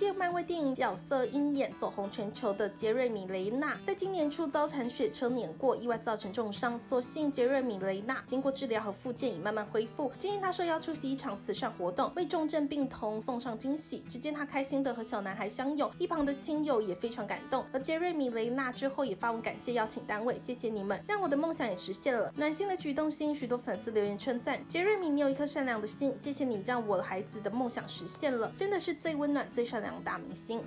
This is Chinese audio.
届漫威电影角色鹰眼走红全球的杰瑞米·雷纳，在今年初遭铲雪车碾过，意外造成重伤。所幸杰瑞米·雷纳经过治疗和复健，已慢慢恢复。今天他受邀出席一场慈善活动，为重症病童送上惊喜。只见他开心的和小男孩相拥，一旁的亲友也非常感动。而杰瑞米·雷纳之后也发文感谢邀请单位，谢谢你们，让我的梦想也实现了。暖心的举动吸引许多粉丝留言称赞，杰瑞米，你有一颗善良的心，谢谢你让我孩子的梦想实现了，真的是最温暖、最善良的大明星。